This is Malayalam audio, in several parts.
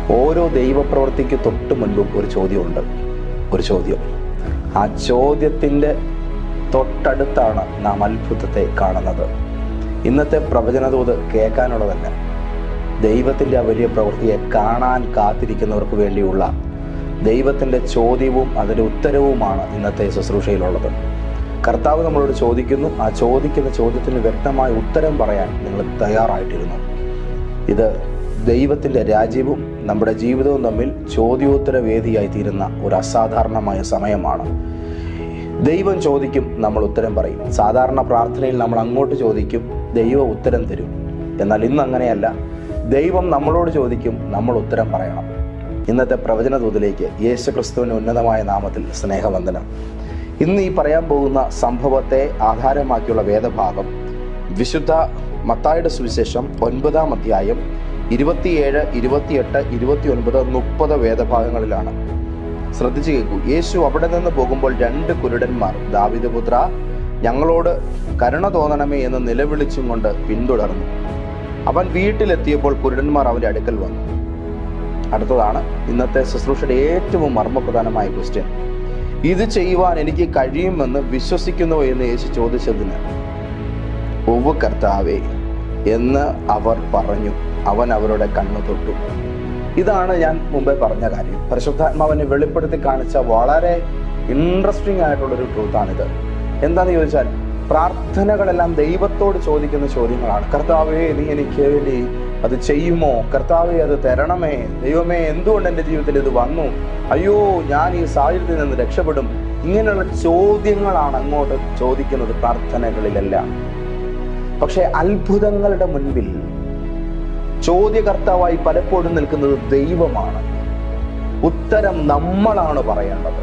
ഓരോ ദൈവപ്രവൃത്തിക്ക് തൊട്ട് മുൻപും ഒരു ചോദ്യമുണ്ട്. ഒരു ചോദ്യം. ആ ചോദ്യത്തിൻ്റെ തൊട്ടടുത്താണ് നാം അത്ഭുതത്തെ കാണുന്നത്. ഇന്നത്തെ പ്രവചനദൂത് കേൾക്കാനുള്ളതല്ല, ദൈവത്തിൻ്റെ ആ വലിയ പ്രവൃത്തിയെ കാണാൻ കാത്തിരിക്കുന്നവർക്ക് വേണ്ടിയുള്ള ദൈവത്തിൻ്റെ ചോദ്യവും അതിൻ്റെ ഉത്തരവുമാണ് ഇന്നത്തെ ശുശ്രൂഷയിലുള്ളത്. കർത്താവ് നമ്മളോട് ചോദിക്കുന്നു, ആ ചോദിക്കുന്ന ചോദ്യത്തിന് വ്യക്തമായ ഉത്തരം പറയാൻ നിങ്ങൾ തയ്യാറായിട്ടിരുന്നു. ഇത് ദൈവത്തിൻ്റെ രാജ്യവും നമ്മുടെ ജീവിതവും തമ്മിൽ ചോദ്യോത്തര വേദിയായി തീരുന്ന ഒരു അസാധാരണമായ സമയമാണ്. ദൈവം ചോദിക്കും, നമ്മൾ ഉത്തരം പറയും. സാധാരണ പ്രാർത്ഥനയിൽ നമ്മൾ അങ്ങോട്ട് ചോദിക്കും, ദൈവം ഉത്തരം തരും. എന്നാൽ ഇന്ന് അങ്ങനെയല്ല. ദൈവം നമ്മളോട് ചോദിക്കും, നമ്മൾ ഉത്തരം പറയണം. ഇന്നത്തെ പ്രവചനദൂതിലേക്ക് യേശുക്രിസ്തുവിൻ്റെ ഉന്നതമായ നാമത്തിൽ സ്നേഹവന്ദനം. ഇന്ന് ഈ പറയാൻ പോകുന്ന സംഭവത്തെ ആധാരമാക്കിയുള്ള വേദഭാഗം വിശുദ്ധ മത്തായിയുടെ സുവിശേഷം 9-ാം അധ്യായം 27, 28, 29, 30 വേദഭാഗങ്ങളിലാണ്. ശ്രദ്ധിച്ചു കേൾക്കൂ. യേശു അവിടെ നിന്ന് പോകുമ്പോൾ 2 കുരുടന്മാർ, ദാവീദ് പുത്ര, ഞങ്ങളോട് കരുണ തോന്നണമേ എന്ന് നിലവിളിച്ചും കൊണ്ട് പിന്തുടർന്നു. അവൻ വീട്ടിലെത്തിയപ്പോൾ കുരുടന്മാർ അവൻ്റെ അടുക്കൽ വന്നു. അടുത്തതാണ് ഇന്നത്തെ ശുശ്രൂഷയുടെ ഏറ്റവും മർമ്മപ്രധാനമായ ക്വസ്റ്റ്യൻ. ഇത് ചെയ്യുവാൻ എനിക്ക് കഴിയുമെന്ന് വിശ്വസിക്കുന്നുവോ എന്ന് യേശു ചോദിച്ചതിന് ഉവ്വ് കർത്താവേ എന്ന് അവർ പറഞ്ഞു. അവൻ അവരുടെ കണ്ണു തൊട്ടു. ഇതാണ് ഞാൻ മുമ്പേ പറഞ്ഞ കാര്യം. പരിശുദ്ധാത്മാവിനെ വെളിപ്പെടുത്തി കാണിച്ച വളരെ ഇൻട്രസ്റ്റിംഗ് ആയിട്ടുള്ളൊരു ട്രൂത്താണിത്. എന്താണെന്ന് ചോദിച്ചാൽ, പ്രാർത്ഥനകളെല്ലാം ദൈവത്തോട് ചോദിക്കുന്ന ചോദ്യങ്ങളാണ്. കർത്താവേ, നീ എനിക്ക് വേണ്ടി അത് ചെയ്യുമോ? കർത്താവേ, അത് തരണമേ. ദൈവമേ, എന്തുകൊണ്ട് എൻ്റെ ജീവിതത്തിൽ ഇത് വന്നു? അയ്യോ, ഞാൻ ഈ സാഹചര്യത്തിൽ നിന്ന് രക്ഷപ്പെടും. ഇങ്ങനെയുള്ള ചോദ്യങ്ങളാണ് അങ്ങോട്ട് ചോദിക്കുന്നത് പ്രാർത്ഥനകളിലെല്ലാം. പക്ഷെ അത്ഭുതങ്ങളുടെ മുൻപിൽ ചോദ്യകർത്താവായി പലപ്പോഴും നിൽക്കുന്നത് ദൈവമാണ്. ഉത്തരം നമ്മളാണ് പറയേണ്ടത്.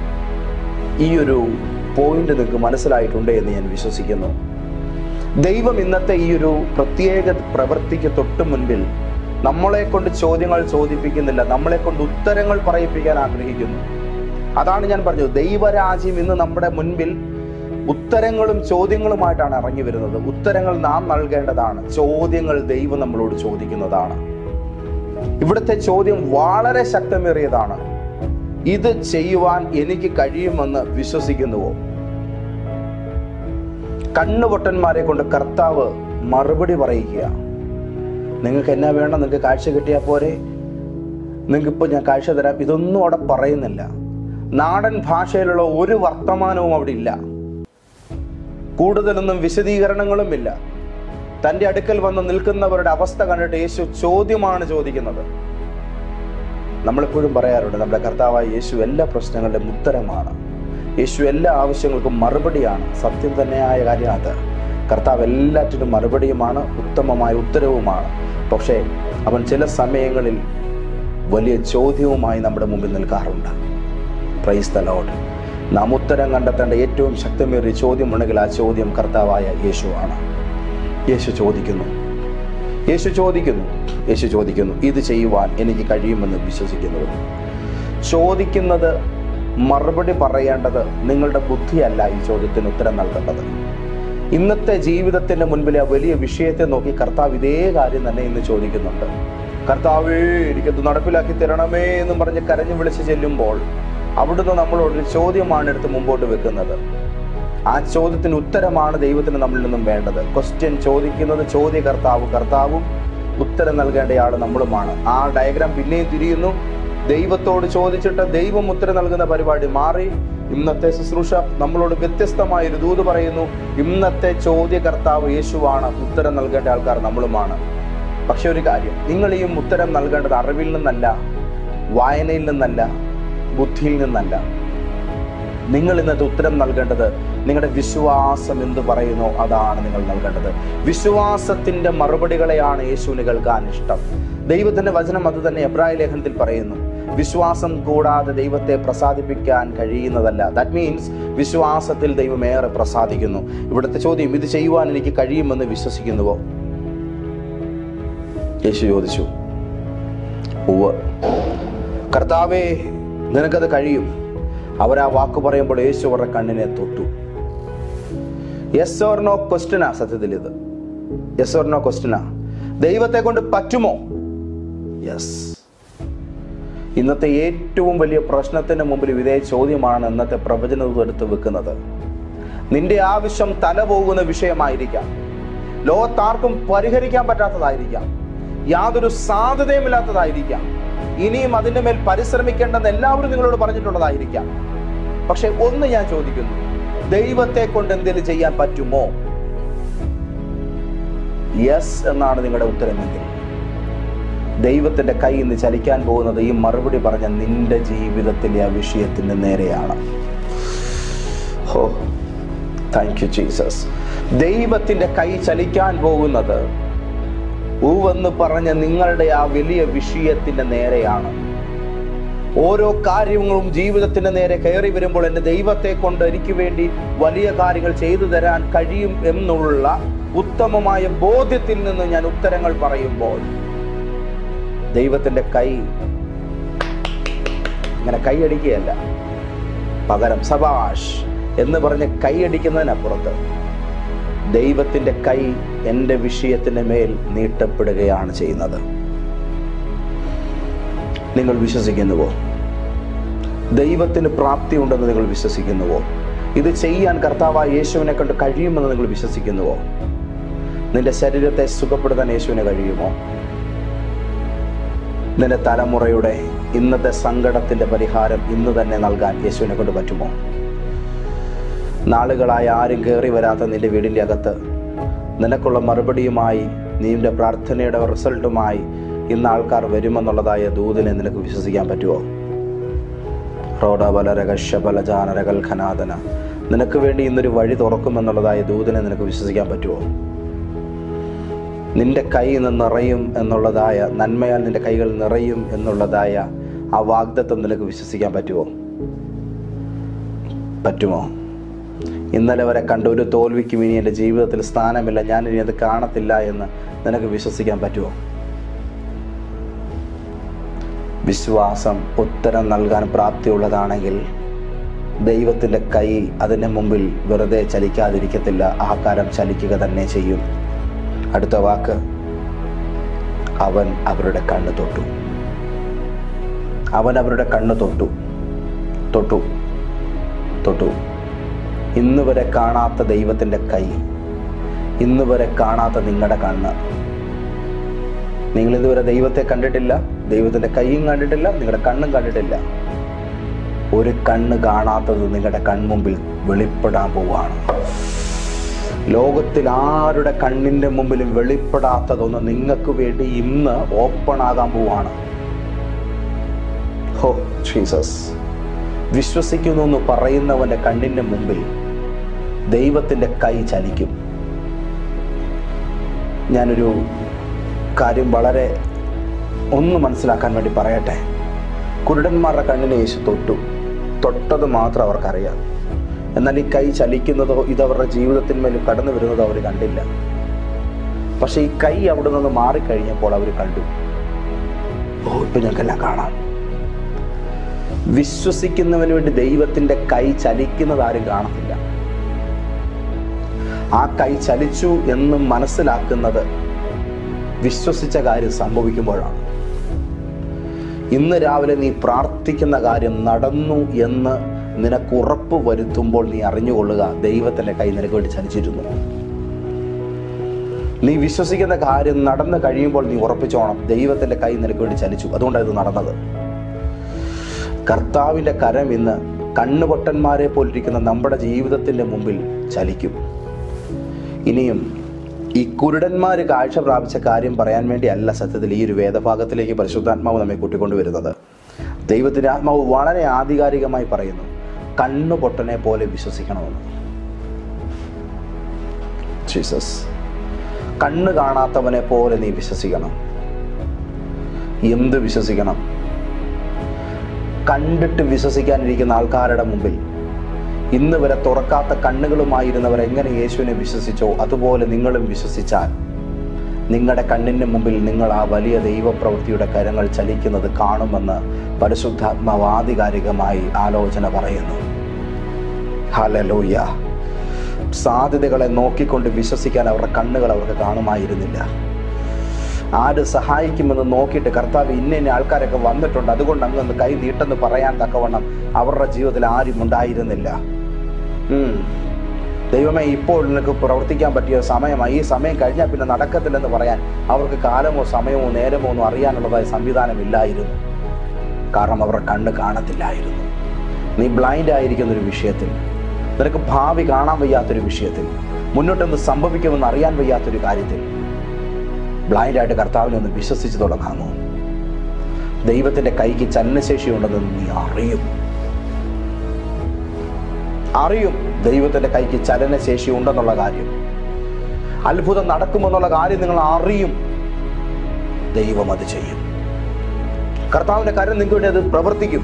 ഈ ഒരു പോയിന്റ് നിങ്ങൾക്ക് മനസ്സിലായിട്ടുണ്ട് എന്ന് ഞാൻ വിശ്വസിക്കുന്നു. ദൈവം ഇന്നത്തെ ഈ ഒരു പ്രത്യേക പ്രവൃത്തിക്ക് തൊട്ട് മുൻപിൽ നമ്മളെ കൊണ്ട് ചോദ്യങ്ങൾ ചോദിപ്പിക്കുന്നില്ല, നമ്മളെ കൊണ്ട് ഉത്തരങ്ങൾ പറയിപ്പിക്കാൻ ആഗ്രഹിക്കുന്നു. അതാണ് ഞാൻ പറഞ്ഞത്, ദൈവരാജ്യം ഇന്ന് നമ്മുടെ മുൻപിൽ ഉത്തരങ്ങളും ചോദ്യങ്ങളുമായിട്ടാണ് ഇറങ്ങി വരുന്നത്. ഉത്തരങ്ങൾ നാം നൽകേണ്ടതാണ്, ചോദ്യങ്ങൾ ദൈവം നമ്മളോട് ചോദിക്കുന്നതാണ്. ഇവിടുത്തെ ചോദ്യം വളരെ ശക്തമേറിയതാണ്. ഇത് ചെയ്യുവാൻ എനിക്ക് കഴിയുമെന്ന് വിശ്വസിക്കുന്നുവോ? കണ്ണുപൊട്ടന്മാരെ കൊണ്ട് കർത്താവ് മറുപടി പറയുക. നിങ്ങൾക്ക് എന്നാ വേണം? നിങ്ങൾക്ക് കാഴ്ച കിട്ടിയാൽ പോരെ? നിങ്ങൾക്കിപ്പോൾ ഞാൻ കാഴ്ച തരാം. ഇതൊന്നും അവിടെ പറയുന്നില്ല. നാടൻ ഭാഷയിലുള്ള ഒരു വർത്തമാനവും അവിടെ ഇല്ല. കൂടുതലൊന്നും വിശദീകരണങ്ങളും ഇല്ല. തൻ്റെ അടുക്കൽ വന്ന് നിൽക്കുന്നവരുടെ അവസ്ഥ കണ്ടിട്ട് യേശു ചോദ്യമാണ് ചോദിക്കുന്നത്. നമ്മളെപ്പോഴും പറയാറുണ്ട്, നമ്മുടെ കർത്താവായ യേശു എല്ലാ പ്രശ്നങ്ങളുടെയും ഉത്തരമാണ്. യേശു എല്ലാ ആവശ്യങ്ങൾക്കും മറുപടിയാണ്. സത്യം തന്നെയായ കാര്യം അത്. കർത്താവ് എല്ലാറ്റിനും മറുപടിയുമാണ്, ഉത്തമമായ ഉത്തരവുമാണ്. പക്ഷേ അവൻ ചില സമയങ്ങളിൽ വലിയ ചോദ്യവുമായി നമ്മുടെ മുമ്പിൽ നിൽക്കാറുണ്ട്. Praise the Lord. നാം ഉത്തരം കണ്ടെത്തേണ്ട ഏറ്റവും ശക്തമേറിയ ചോദ്യമുണ്ടെങ്കിൽ ആ ചോദ്യം കർത്താവായ യേശുവാണ്. യേശു ചോദിക്കുന്നു, ഇത് ചെയ്യുവാൻ എനിക്ക് കഴിയുമെന്ന് വിശ്വസിക്കുന്നു. ചോദിക്കുന്നത്, മറുപടി പറയേണ്ടത് നിങ്ങളുടെ ബുദ്ധിയല്ല ഈ ചോദ്യത്തിന് ഉത്തരം നൽകേണ്ടത്. ഇന്നത്തെ ജീവിതത്തിന്റെ മുൻപിലെ ആ വലിയ വിഷയത്തെ നോക്കി കർത്താവ് ഇതേ കാര്യം തന്നെ ഇന്ന് ചോദിക്കുന്നുണ്ട്. കർത്താവേ, എനിക്കത് നടപ്പിലാക്കി തരണമേ എന്നും പറഞ്ഞ് കരഞ്ഞു വിളിച്ച് ചെല്ലുമ്പോൾ അവിടുന്ന് നമ്മളോടൊരു ചോദ്യമാണ് എടുത്ത് മുമ്പോട്ട് വെക്കുന്നത്. ആ ചോദ്യത്തിന് ഉത്തരമാണ് ദൈവത്തിന് നമ്മളിൽ നിന്നും വേണ്ടത്. ക്വസ്റ്റ്യൻ ചോദിക്കുന്നത് കർത്താവും ഉത്തരം നൽകേണ്ടയാൾ നമ്മളുമാണ്. ആ ഡയഗ്രാം പിന്നെയും തിരിയുന്നു. ദൈവത്തോട് ചോദിച്ചിട്ട് ദൈവം ഉത്തരം നൽകുന്ന പരിപാടി മാറി. ഇന്നത്തെ ശുശ്രൂഷ നമ്മളോട് വ്യത്യസ്തമായൊരു ദൂത് പറയുന്നു. ഇന്നത്തെ ചോദ്യകർത്താവ് യേശുവാണ്, ഉത്തരം നൽകേണ്ട ആൾക്കാർ നമ്മളുമാണ്. പക്ഷെ ഒരു കാര്യം, നിങ്ങളെയും ഉത്തരം നൽകേണ്ടത് അറിവിൽ നിന്നല്ല, വായനയിൽ നിന്നല്ല, ബുദ്ധിയിൽ നിന്നല്ല. നിങ്ങൾ ഇന്നത്തെ ഉത്തരം നൽകേണ്ടത് നിങ്ങളുടെ വിശ്വാസം എന്ത് പറയുന്നോ അതാണ് നിങ്ങൾ നൽകേണ്ടത്. വിശ്വാസത്തിന്റെ മറുപടികളെയാണ് യേശുവിന് കേൾക്കാൻ ഇഷ്ടം. ദൈവത്തിന്റെ വചനം അത് തന്നെ എബ്രായ ലേഖനത്തിൽ പറയുന്നു. വിശ്വാസം കൂടാതെ ദൈവത്തെ പ്രസാദിപ്പിക്കാൻ കഴിയുന്നതല്ല. ദാറ്റ് മീൻസ് വിശ്വാസത്തിൽ ദൈവം ഏറെ പ്രസാദിക്കുന്നു. ഇവിടുത്തെ ചോദ്യം, ഇത് ചെയ്യുവാൻ എനിക്ക് കഴിയുമെന്ന് വിശ്വസിക്കുന്നുവോ? യേശു ചോദിച്ചു, ഉവ്വ് കർത്താവേ, നിനക്കത് കഴിയും. അവരാ വാക്ക് പറയുമ്പോൾ യേശു അവരുടെ കണ്ണിനെ തൊട്ടു. യെസ് ഓർ നോ ക്വസ്റ്റ്യനാ. സത്യത്തിൽ ഇത് യെസ് ഓർ നോ ക്വസ്റ്റ്യനാ. ദൈവത്തെ കൊണ്ട് പറ്റുമോ? യെസ്. ഇന്നത്തെ ഏറ്റവും വലിയ പ്രശ്നത്തിന് മുമ്പിൽ ഇതേ ചോദ്യമാണ് ഇന്നത്തെ പ്രവചനദൂതൻ എടുത്ത് വെക്കുന്നത്. നിന്റെ ആവശ്യം തല പോകുന്ന വിഷയമായിരിക്കാം, ലോകത്താർക്കും പരിഹരിക്കാൻ പറ്റാത്തതായിരിക്കാം, യാതൊരു സാധ്യതയുമില്ലാത്തതായിരിക്കാം, ഇനിയും അതിൻ്റെ മേൽ പരിശ്രമിക്കേണ്ടെന്ന് എല്ലാവരും നിങ്ങളോട് പറഞ്ഞിട്ടുള്ളതായിരിക്കാം. പക്ഷെ ഒന്ന് ഞാൻ ചോദിക്കുന്നു, ദൈവത്തെ കൊണ്ട് എന്തെങ്കിലും ചെയ്യാൻ പറ്റുമോ? യെസ് എന്നാണ് നിങ്ങളുടെ ഉത്തരമെങ്കിൽ ദൈവത്തിന്റെ കൈ ഇന്ന് ചലിക്കാൻ പോകുന്നത് ഈ മറുപടി പറഞ്ഞ നിന്റെ ജീവിതത്തിലെ ആ വിഷയത്തിന് നേരെയാണ്. Oh thank you Jesus. ദൈവത്തിന്റെ കൈ ചലിക്കാൻ പോകുന്നത് ഊവെന്ന് പറഞ്ഞ നിങ്ങളുടെ ആ വലിയ വിഷയത്തിന്റെ നേരെയാണ്. ഓരോ കാര്യങ്ങളും ജീവിതത്തിന്റെ നേരെ കയറി വരുമ്പോൾ എൻ്റെ ദൈവത്തെ കൊണ്ട് എനിക്ക് വേണ്ടി വലിയ കാര്യങ്ങൾ ചെയ്തു തരാൻ കഴിയും എന്നുള്ള ഉത്തമമായ ബോധ്യത്തിൽ നിന്ന് ഞാൻ ഉത്തരങ്ങൾ പറയുമ്പോൾ ദൈവത്തിന്റെ കൈ ഇങ്ങനെ കൈയടിക്കുകയല്ല, പകരം സബാഷ് എന്ന് പറഞ്ഞ് കൈയടിക്കുന്നതിനപ്പുറത്ത് ദൈവത്തിന്റെ കൈ എൻ്റെ വിഷയത്തിന്റെ മേൽ നീട്ടപ്പെടുകയാണ് ചെയ്യുന്നത്. നിങ്ങൾ വിശ്വസിക്കുന്നുവോ? ദൈവത്തിന് പ്രാപ്തിയുണ്ടെന്ന് നിങ്ങൾ വിശ്വസിക്കുന്നുവോ? ഇത് ചെയ്യാൻ കർത്താവായ യേശുവിനെ കൊണ്ട് കഴിയുമെന്ന് നിങ്ങൾ വിശ്വസിക്കുന്നുവോ? നിന്റെ ശരീരത്തെ സുഖപ്പെടുത്താൻ യേശുവിന് കഴിയുമോ? നിന്റെ തലമുറയുടെ ഇന്നത്തെ സങ്കടത്തിന്റെ പരിഹാരം ഇന്ന് തന്നെ നൽകാൻ യേശുവിനെ കൊണ്ട് പറ്റുമോ? നാളുകളായി ആരും കയറി വരാത്ത നിന്റെ വീടിൻ്റെ അകത്ത് നിനക്കുള്ള മറുപടിയുമായി, നിന്റെ പ്രാർത്ഥനയുടെ റിസൾട്ടുമായി ഇന്ന് ആൾക്കാർ വരുമെന്നുള്ളതായ ദൂതിനെ നിനക്ക് വിശ്വസിക്കാൻ പറ്റുമോ? റോഡബലരകശബലജാനരകൽഖനാദന, നിനക്ക് വേണ്ടി ഇന്നൊരു വഴി തുറക്കുമെന്നുള്ളതായ ദൂതിനെ നിനക്ക് വിശ്വസിക്കാൻ പറ്റുമോ? നിന്റെ കൈ നിറയും എന്നുള്ളതായ, നന്മയാൽ നിന്റെ കൈകൾ നിറയും എന്നുള്ളതായ ആ വാഗ്ദത്തം നിനക്ക് വിശ്വസിക്കാൻ പറ്റുമോ? പറ്റുമോ? ഇന്നലെ വരെ കണ്ട ഒരു തോൽവിക്കും ഇനി എൻ്റെ ജീവിതത്തിൽ സ്ഥാനമില്ല, ഞാൻ ഇനി അത് കാണത്തില്ല എന്ന് നിനക്ക് വിശ്വസിക്കാൻ പറ്റുമോ? വിശ്വാസം ഉത്തരം നൽകാൻ പ്രാപ്തിയുള്ളതാണെങ്കിൽ ദൈവത്തിൻ്റെ കൈ അതിൻ്റെ മുമ്പിൽ വെറുതെ ചലിക്കാതിരിക്കത്തില്ല, ആ കാലം ചലിക്കുക തന്നെ ചെയ്യും. അടുത്ത വാക്ക്, അവൻ അവരുടെ കണ്ണ് തൊട്ടു. അവൻ അവരുടെ കണ്ണ് തൊട്ടു തൊട്ടു തൊട്ടു. ഇന്ന് വരെ കാണാത്ത ദൈവത്തിൻ്റെ കൈ, ഇന്ന് വരെ കാണാത്ത നിങ്ങളുടെ കണ്ണ്. നിങ്ങൾ ഇതുവരെ ദൈവത്തെ കണ്ടിട്ടില്ല, ദൈവത്തിൻ്റെ കൈയും കണ്ടിട്ടില്ല, നിങ്ങളുടെ കണ്ണും കണ്ടിട്ടില്ല. ഒരു കണ്ണ് കാണാത്തത് നിങ്ങളുടെ കൺമുമ്പിൽ വെളിപ്പെടാൻ പോവുകയാണ്. ലോകത്തിൽ ആരുടെ കണ്ണിൻ്റെ മുമ്പിലും വെളിപ്പെടാത്തതൊന്ന് നിങ്ങൾക്ക് വേണ്ടി ഇന്ന് ഓപ്പൺ ആകാൻ പോവാണ്. ഹോ ജീസസ്. വിശ്വസിക്കുന്നു എന്ന് പറയുന്നവൻ്റെ കണ്ണിൻ്റെ മുമ്പിൽ ദൈവത്തിൻ്റെ കൈ ചലിക്കും. ഞാനൊരു കാര്യം വളരെ ഒന്ന് മനസ്സിലാക്കാൻ വേണ്ടി പറയട്ടെ. കുരുടന്മാരുടെ കണ്ണിനെ യേശു തൊട്ടത് മാത്രം അവർക്കറിയാം. എന്നാൽ ഈ കൈ ചലിക്കുന്നതോ ഇതവരുടെ ജീവിതത്തിന്മേൽ കടന്നു വരുന്നതോ അവർ കണ്ടില്ല. പക്ഷെ ഈ കൈ അവിടെ നിന്ന് മാറിക്കഴിഞ്ഞപ്പോൾ അവർ കണ്ടു. ഓ, ഇപ്പൊ ഞങ്ങൾക്കെല്ലാം കാണാം. വിശ്വസിക്കുന്നവന് വേണ്ടി ദൈവത്തിന്റെ കൈ ചലിക്കുന്നത് ആരും കാണത്തില്ല. ആ കൈ ചലിച്ചു എന്ന് മനസ്സിലാക്കുന്നത് വിശ്വസിച്ച കാര്യം സംഭവിക്കുമ്പോഴാണ്. ഇന്ന് രാവിലെ നീ പ്രാർത്ഥിക്കുന്ന കാര്യം നടന്നു എന്ന് നിനക്ക് ഉറപ്പ് വരുത്തുമ്പോൾ നീ അറിഞ്ഞുകൊള്ളുക, ദൈവത്തിൻ്റെ കൈ നിനക്ക് വേണ്ടി ചലിച്ചിരുന്നു. നീ വിശ്വസിക്കുന്ന കാര്യം നടന്നു കഴിയുമ്പോൾ നീ ഉറപ്പിച്ചോണം, ദൈവത്തിൻ്റെ കൈ നിനക്ക് വേണ്ടി ചലിച്ചു, അതുകൊണ്ടാണ് ഇത് നടന്നത്. കർത്താവിൻ്റെ കരം ഇന്ന് കണ്ണുപൊട്ടന്മാരെ പോലിരിക്കുന്ന നമ്മുടെ ജീവിതത്തിൻ്റെ മുമ്പിൽ ചലിക്കും. ഇനിയും ഈ കുരുടന്മാർ കാഴ്ച പ്രാപിച്ച കാര്യം പറയാൻ വേണ്ടി അല്ല സത്യത്തിൽ ഈ ഒരു വേദഭാഗത്തിലേക്ക് പരിശുദ്ധാത്മാവ് നമ്മെ കൂട്ടിക്കൊണ്ടുവരുന്നത്. ദൈവത്തിൻ്റെ ആത്മാവ് വളരെ ആധികാരികമായി പറയുന്നു, കണ്ണുപൊട്ടനെ പോലെ വിശ്വസിക്കണമെന്ന്. ജീസസ്, കണ്ണ് കാണാത്തവനെ പോലെ നീ വിശ്വസിക്കണം. എന്ത് വിശ്വസിക്കണം? കണ്ടിട്ട് വിശ്വസിക്കാനിരിക്കുന്ന ആൾക്കാരുടെ മുമ്പിൽ ഇന്ന് വരെ തുറക്കാത്ത കണ്ണുകളുമായിരുന്നവർ എങ്ങനെ യേശുവിനെ വിശ്വസിച്ചോ അതുപോലെ നിങ്ങളും വിശ്വസിച്ചാൽ നിങ്ങളുടെ കണ്ണിന് മുമ്പിൽ നിങ്ങൾ ആ വലിയ ദൈവപ്രവൃത്തിയുടെ കരങ്ങൾ ചലിക്കുന്നത് കാണുമെന്ന് പരിശുദ്ധാത്മാവ് ആധികാരികമായി ആലോചന പറയുന്നു. ഹല്ലേലൂയ. സാധ്യതകളെ നോക്കിക്കൊണ്ട് വിശ്വസിക്കാൻ അവരുടെ കണ്ണുകൾ അവർക്ക് കാണുമായിരുന്നില്ല. ആര് സഹായിക്കുമെന്ന് നോക്കിയിട്ട് കർത്താവ് ഇന്ന ആൾക്കാരൊക്കെ വന്നിട്ടുണ്ട്, അതുകൊണ്ട് അങ്ങ് കൈ നീട്ടെന്ന് പറയാൻ തക്കവണ്ണം അവരുടെ ജീവിതത്തിൽ ആരും ഉണ്ടായിരുന്നില്ല. ദൈവമേ, ഇപ്പോൾ നിനക്ക് പ്രവർത്തിക്കാൻ പറ്റിയ സമയമായി, ഈ സമയം കഴിഞ്ഞാൽ പിന്നെ നടക്കത്തില്ലെന്ന് പറയാൻ അവർക്ക് കാലമോ സമയമോ നേരമോ ഒന്നും അറിയാനുള്ളതായ സംവിധാനമില്ലായിരുന്നു. കാരണം അവരുടെ കണ്ണ് കാണത്തില്ലായിരുന്നു. നീ ബ്ലൈൻഡ് ആയിരിക്കുന്നൊരു വിഷയത്തിൽ, നിനക്ക് ഭാവി കാണാൻ വയ്യാത്തൊരു വിഷയത്തിൽ, മുന്നോട്ടൊന്ന് സംഭവിക്കുമെന്ന് അറിയാൻ വയ്യാത്തൊരു കാര്യത്തിൽ ബ്ലൈൻഡായിട്ട് കർത്താവിനെ ഒന്ന് വിശ്വസിച്ച് തുടങ്ങാമോ? ദൈവത്തിൻ്റെ കൈക്ക് ചലനശേഷിയുണ്ടെന്ന് നീ അറിയും. ദൈവത്തിൻ്റെ കൈക്ക് ചലനശേഷി ഉണ്ടെന്നുള്ള കാര്യം, അത്ഭുതം നടക്കുമെന്നുള്ള കാര്യം നിങ്ങൾ അറിയും. ദൈവം അത് ചെയ്യും. കർത്താവിൻ്റെ കാര്യം നിങ്ങൾക്ക് വേണ്ടി അത് പ്രവർത്തിക്കും.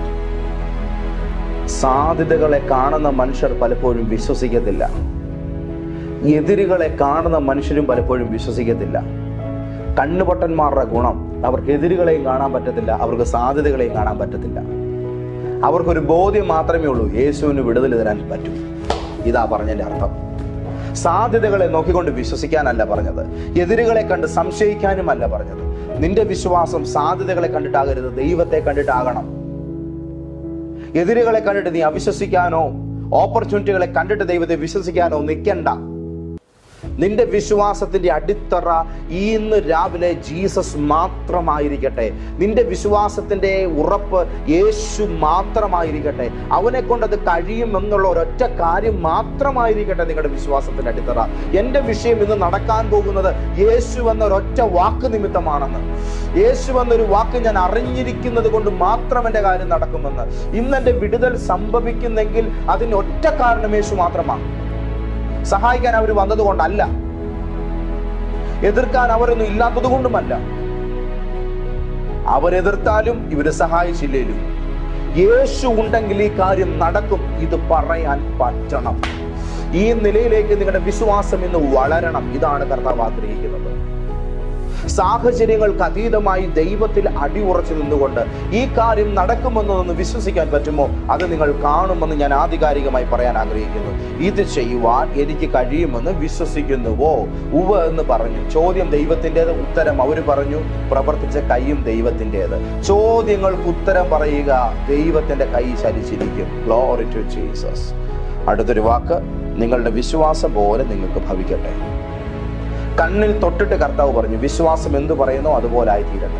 സാധ്യതകളെ കാണുന്ന മനുഷ്യർ പലപ്പോഴും വിശ്വസിക്കത്തില്ല. എതിരുകളെ കാണുന്ന മനുഷ്യരും പലപ്പോഴും വിശ്വസിക്കത്തില്ല. കണ്ണുപൊട്ടന്മാരുടെ ഗുണം, അവർക്ക് എതിരുകളെയും കാണാൻ പറ്റത്തില്ല, അവർക്ക് സാധ്യതകളെയും കാണാൻ പറ്റത്തില്ല. അവർക്കൊരു ബോധ്യം മാത്രമേ ഉള്ളൂ, യേശുവിന് വിടുതൽ തരാൻ പറ്റും. ഇതാ പറഞ്ഞതിൻ്റെ അർത്ഥം. സാധ്യതകളെ നോക്കിക്കൊണ്ട് വിശ്വസിക്കാനല്ല പറഞ്ഞത്, എതിരുകളെ കണ്ട് സംശയിക്കാനുമല്ല പറഞ്ഞത്. നിന്റെ വിശ്വാസം സാധ്യതകളെ കണ്ടിട്ടാകരുത്, ദൈവത്തെ കണ്ടിട്ടാകണം. എതിരുകളെ കണ്ടിട്ട് നീ അവിശ്വസിക്കാനോ ഓപ്പർച്യൂണിറ്റികളെ കണ്ടിട്ട് ദൈവത്തെ വിശ്വസിക്കാനോ നിൽക്കണ്ട. നിന്റെ വിശ്വാസത്തിന്റെ അടിത്തറ ഇന്ന് രാവിലെ ജീസസ് മാത്രമായിരിക്കട്ടെ. നിന്റെ വിശ്വാസത്തിന്റെ ഉറപ്പ് യേശു മാത്രമായിരിക്കട്ടെ. അവനെ കൊണ്ടത് കഴിയുമെന്നുള്ള ഒരൊറ്റ കാര്യം മാത്രമായിരിക്കട്ടെ നിങ്ങളുടെ വിശ്വാസത്തിന്റെ അടിത്തറ. എൻ്റെ വിഷയം ഇന്ന് നടക്കാൻ പോകുന്നത് യേശു എന്നൊരൊറ്റ വാക്ക് നിമിത്തമാണെന്ന്, യേശു എന്നൊരു വാക്ക് ഞാൻ അറിഞ്ഞിരിക്കുന്നത് കൊണ്ട് മാത്രം എൻ്റെ കാര്യം നടക്കുമെന്ന്. ഇന്ന് എൻ്റെ വിടുതൽ സംഭവിക്കുന്നെങ്കിൽ അതിന് ഒറ്റ കാരണം യേശു മാത്രമാണ്. സഹായിക്കാൻ അവർ വന്നതുകൊണ്ടല്ല, എതിർക്കാൻ അവരൊന്നും ഇല്ലാത്തത് കൊണ്ടുമല്ല. അവരെതിർത്താലും ഇവര് സഹായിച്ചില്ലേലും യേശു ഉണ്ടെങ്കിൽ ഈ കാര്യം നടക്കും. ഇത് പറയാൻ പറ്റണം. ഈ നിലയിലേക്ക് നിങ്ങളുടെ വിശ്വാസം ഇന്ന് വളരണം. ഇതാണ് കർത്താവ് ആഗ്രഹിക്കുന്നത്. സാഹചര്യങ്ങൾക്ക് അതീതമായി ദൈവത്തിൽ അടിയുറച്ചു നിന്നുകൊണ്ട് ഈ കാര്യം നടക്കുമെന്നൊന്ന് വിശ്വസിക്കാൻ പറ്റുമോ? അത് നിങ്ങൾ കാണുമെന്ന് ഞാൻ ആധികാരികമായി പറയാൻ ആഗ്രഹിക്കുന്നു. ഇത് ചെയ്യുവാൻ എനിക്ക് കഴിയുമെന്ന് വിശ്വസിക്കുന്നുവോ? ഉവ്വ് എന്ന് പറഞ്ഞു. ചോദ്യം ദൈവത്തിൻ്റെത്, ഉത്തരം അവർ പറഞ്ഞു. പ്രവർത്തിച്ച കൈയും ദൈവത്തിൻ്റെത്. ചോദ്യങ്ങൾക്ക് ഉത്തരം പറയുക, ദൈവത്തിന്റെ കൈ ചലിച്ചിരിക്കും. Glory to Jesus. അടുത്തൊരു വാക്ക്, നിങ്ങളുടെ വിശ്വാസം പോലെ നിങ്ങൾക്ക് ഭവിക്കട്ടെ. കണ്ണിൽ തൊട്ടിട്ട് കർത്താവ് പറഞ്ഞു, വിശ്വാസം എന്തു പറയുന്നോ അതുപോലെ ആയിത്തീരട്ടെ,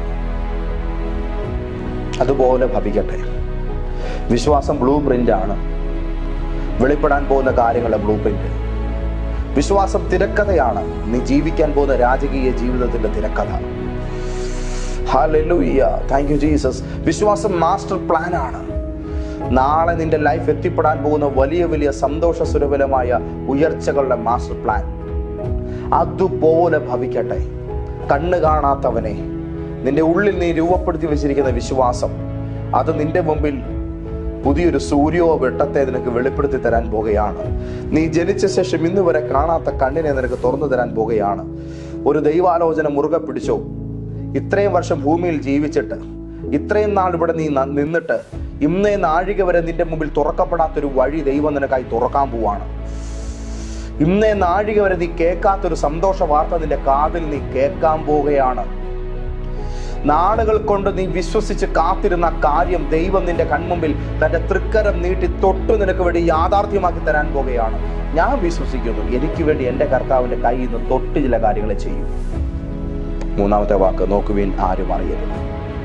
അതുപോലെ ഭവിക്കട്ടെ. വിശ്വാസം ബ്ലൂ പ്രിന്റ് ആണ്, വെളിപ്പെടാൻ പോകുന്ന കാര്യങ്ങളുടെ ബ്ലൂ പ്രിന്റ്. വിശ്വാസം തിരക്കഥയാണ്, നീ ജീവിക്കാൻ പോകുന്ന രാജകീയ ജീവിതത്തിന്റെ തിരക്കഥ. Hallelujah, thank you Jesus. വിശ്വാസം മാസ്റ്റർ പ്ലാൻ ആണ്. നാളെ നിന്റെ ലൈഫ് എത്തിപ്പെടാൻ പോകുന്ന വലിയ വലിയ സന്തോഷ സുരഭലമായ ഉയർച്ചകളുടെ മാസ്റ്റർ പ്ലാൻ അതുപോലെ ഭവിക്കട്ടെ. കണ്ണ് കാണാത്തവനെ, നിന്റെ ഉള്ളിൽ നീ രൂപപ്പെടുത്തി വെച്ചിരിക്കുന്ന വിശ്വാസം, അത് നിന്റെ മുമ്പിൽ പുതിയൊരു സൂര്യോ വെട്ടത്തെ നിനക്ക് വെളിപ്പെടുത്തി തരാൻ പോകുകയാണ്. നീ ജനിച്ച ശേഷം ഇന്ന് വരെ കാണാത്ത കണ്ണിനെ നിനക്ക് തുറന്നു തരാൻ പോകുകയാണ്. ഒരു ദൈവാലോചന മുറുകെ പിടിച്ചോ. ഇത്രയും വർഷം ഭൂമിയിൽ ജീവിച്ചിട്ട്, ഇത്രയും നാൾ ഇവിടെ നീ നിന്നിട്ട്, ഇന്നേ നാഴിക വരെ നിന്റെ മുമ്പിൽ തുറക്കപ്പെടാത്തൊരു വഴി ദൈവം നിനക്കായി തുറക്കാൻ പോവാണ്. ഇന്നേ നാഴിക വരെ നീ കേൾക്കാത്തൊരു സന്തോഷ വാർത്ത നിന്റെ കാതിൽ നീ കേൾക്കാൻ പോവുകയാണ്. നാളുകൾ കൊണ്ട് നീ വിശ്വസിച്ച് കാത്തിരുന്ന കാര്യം ദൈവം നിന്റെ കൺമുമ്പിൽ തന്റെ തൃക്കരം നീട്ടി തൊട്ടു നിനക്ക് വേണ്ടി യാഥാർത്ഥ്യമാക്കി തരാൻ പോവുകയാണ്. ഞാൻ വിശ്വസിക്കുന്നു, എനിക്ക് വേണ്ടി എൻ്റെ കർത്താവിന്റെ കയ്യിൽ നിന്ന് തൊട്ട് ചില കാര്യങ്ങളെ ചെയ്യും. മൂന്നാമത്തെ വാക്ക്, നോക്കുവിൻ, ആരും അറിയരുത്.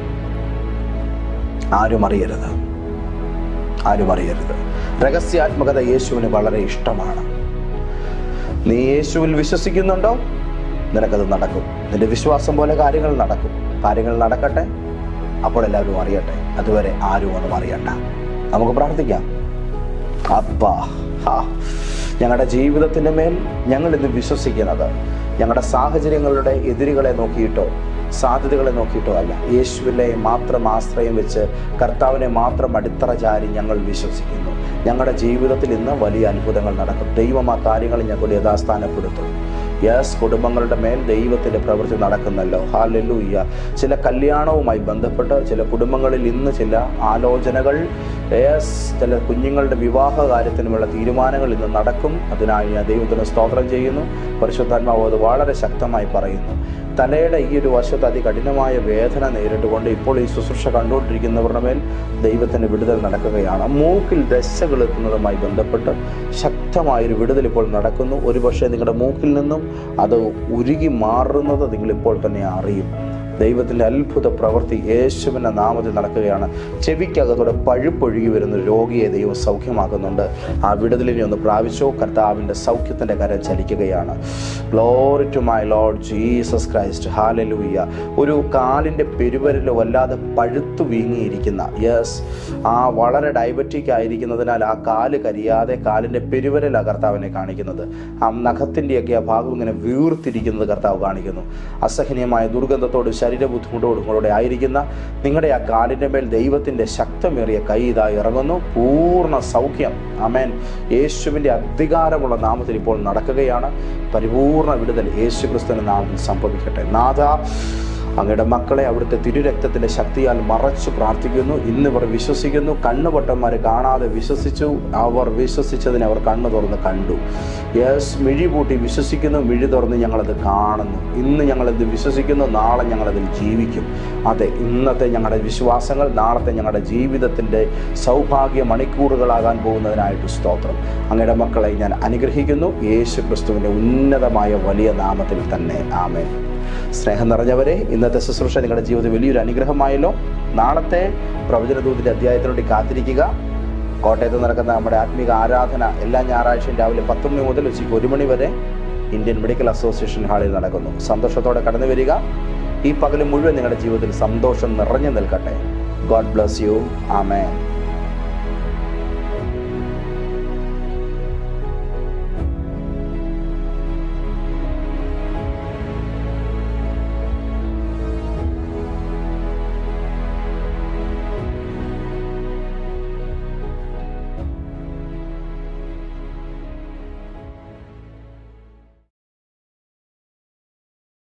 ആരും അറിയരുത്, ആരും അറിയരുത്. രഹസ്യാത്മകത യേശുവിന് വളരെ ഇഷ്ടമാണ്. നീ യേശുവിൽ വിശ്വസിക്കുന്നുണ്ടോ? നിനക്കത് നടക്കും. നിന്റെ വിശ്വാസം പോലെ കാര്യങ്ങൾ നടക്കും. കാര്യങ്ങൾ നടക്കട്ടെ, അപ്പോൾ എല്ലാവരും അറിയട്ടെ. അതുവരെ ആരും ഒന്നും അറിയണ്ട. നമുക്ക് പ്രാർത്ഥിക്കാം. അപ്പാ, ഞങ്ങളുടെ ജീവിതത്തിൻ്റെ മേൽ ഞങ്ങൾ ഇന്ന് വിശ്വസിക്കുന്നത് ഞങ്ങളുടെ സാഹചര്യങ്ങളുടെ എതിരുകളെ നോക്കിയിട്ടോ സാധ്യതകളെ നോക്കിയിട്ടോ അല്ല, യേശുവിനെ മാത്രം ആശ്രയം വെച്ച് കർത്താവിനെ മാത്രം അടിത്തറ ചാരി ഞങ്ങൾ വിശ്വസിക്കുന്നു. ഞങ്ങളുടെ ജീവിതത്തിൽ ഇന്ന് വലിയ അത്ഭുതങ്ങൾ നടക്കും. ദൈവം ആ കാര്യങ്ങൾ ഞങ്ങൾ യഥാസ്ഥാനപ്പെടുത്തും. യെസ്, കുടുംബങ്ങളുടെ മേൽ ദൈവത്തിൻ്റെ പ്രവൃത്തി നടക്കുന്നല്ലോ. ഹല്ലേലൂയ. ചില കല്യാണവുമായി ബന്ധപ്പെട്ട് ചില കുടുംബങ്ങളിൽ ഇന്ന് ചില ആലോചനകൾ, യെസ്, ചില കുഞ്ഞുങ്ങളുടെ വിവാഹ കാര്യത്തിനുമുള്ള തീരുമാനങ്ങൾ ഇന്ന് നടക്കും. അതിനായി ഞാൻ ദൈവത്തിന് സ്തോത്രം ചെയ്യുന്നു. പരിശുദ്ധാത്മാവ് അത് വളരെ ശക്തമായി പറയുന്നു. തലയുടെ ഈ ഒരു വശത്ത് അതികഠിനമായ വേദന നേരിട്ടുകൊണ്ട് ഇപ്പോൾ ഈ ശുശ്രൂഷ കണ്ടുകൊണ്ടിരിക്കുന്നവരുടെ മേൽ ദൈവത്തിൻ്റെ വിടുതൽ നടക്കുകയാണ്. മൂക്കിൽ ദശകൾ എത്തുന്നതുമായി ബന്ധപ്പെട്ട് ശക്തമായൊരു വിടുതൽ ഇപ്പോൾ നടക്കുന്നു. ഒരുപക്ഷെ നിങ്ങളുടെ മൂക്കിൽ നിന്നും അത് ഉരുകി മാറുന്നത് നിങ്ങളിപ്പോൾ തന്നെ അറിയും. ദൈവത്തിൻ്റെ അത്ഭുത പ്രവൃത്തി യേശുവിൻ്റെ നാമത്തിൽ നടക്കുകയാണ്. ചെവിക്കകത്തോടെ പഴുപ്പൊഴുകി വരുന്ന രോഗിയെ ദൈവം സൗഖ്യമാക്കുന്നുണ്ട്. ആ വിടുതലിനെ ഒന്ന് പ്രാപിച്ചോ. കർത്താവിൻ്റെ സൗഖ്യത്തിൻ്റെ കരം ചലിക്കുകയാണ്. Glory to my Lord Jesus Christ. Hallelujah. ഒരു കാലിൻ്റെ പെരുവരൽ വല്ലാതെ പഴുത്തു വീങ്ങിയിരിക്കുന്ന, വളരെ ഡയബറ്റിക് ആയിരിക്കുന്നതിനാൽ ആ കാല് കരിയാതെ കാലിൻ്റെ പെരുവരലാണ് കർത്താവിനെ കാണിക്കുന്നത്. ആ നഖത്തിൻ്റെയൊക്കെ ആ ഭാഗം ഇങ്ങനെ വീർത്തിരിക്കുന്നത് കർത്താവ് കാണിക്കുന്നു. അസഹനീയമായ ദുർഗന്ധത്തോട് ശരീര ബുദ്ധിമുട്ടോടുകൂടെ ആയിരിക്കുന്ന നിങ്ങളുടെ ആ കാലിൻ്റെ മേൽ ദൈവത്തിൻ്റെ ശക്തമേറിയ കൈ ഇതായി ഇറങ്ങുന്നു. പൂർണ്ണ സൗഖ്യം. ആമേൻ. യേശുവിൻ്റെ അധികാരമുള്ള നാമത്തിൽ ഇപ്പോൾ നടക്കുകയാണ്. പരിപൂർണ വിടുതൽ യേശു ക്രിസ്തുവിന്റെ നാമത്തിൽ സംഭവിക്കട്ടെ. നാഥ, അങ്ങയുടെ മക്കളെ അവിടുത്തെ തിരുരക്തത്തിൻ്റെ ശക്തിയാൽ മറച്ചു പ്രാർത്ഥിക്കുന്നു. ഇന്നിവർ വിശ്വസിക്കുന്നു. കണ്ണുപൊട്ടന്മാർ കാണാതെ വിശ്വസിച്ചു. അവർ വിശ്വസിച്ചതിനെ അവർ കണ്ണു തുറന്ന് കണ്ടു. മിഴി പൂട്ടി വിശ്വസിക്കുന്നു. മിഴി തുറന്ന് ഞങ്ങളത് കാണുന്നു. ഇന്ന് ഞങ്ങളത് വിശ്വസിക്കുന്നു. നാളെ ഞങ്ങളതിൽ ജീവിക്കും. അതെ, ഇന്നത്തെ ഞങ്ങളുടെ വിശ്വാസങ്ങൾ നാളത്തെ ഞങ്ങളുടെ ജീവിതത്തിൻ്റെ സൗഭാഗ്യ മണിക്കൂറുകളാകാൻ പോകുന്നതിനായിട്ട് സ്തോത്രം. അങ്ങയുടെ മക്കളെ ഞാൻ അനുഗ്രഹിക്കുന്നു യേശു ക്രിസ്തുവിൻ്റെ ഉന്നതമായ വലിയ നാമത്തിൽ തന്നെ. ആമേൻ. സ്നേഹം നിറഞ്ഞവരെ, ഇന്നത്തെ ശുശ്രൂഷ നിങ്ങളുടെ ജീവിതത്തിൽ വലിയൊരു അനുഗ്രഹമായല്ലോ. നാളത്തെ പ്രവചനദൂതിൻ്റെ അധ്യായത്തിനുവേണ്ടി കാത്തിരിക്കുക. കോട്ടയത്ത് നടക്കുന്ന നമ്മുടെ ആത്മീക ആരാധന എല്ലാ ഞായറാഴ്ചയും രാവിലെ 10 മണി മുതൽ ഉച്ചയ്ക്ക് 1 മണി വരെ ഇന്ത്യൻ മെഡിക്കൽ അസോസിയേഷൻ ഹാളിൽ നടക്കുന്നു. സന്തോഷത്തോടെ കടന്നു വരിക. ഈ പകൽ മുഴുവൻ നിങ്ങളുടെ ജീവിതത്തിൽ സന്തോഷം നിറഞ്ഞു നിൽക്കട്ടെ. God bless you. ആമേൻ.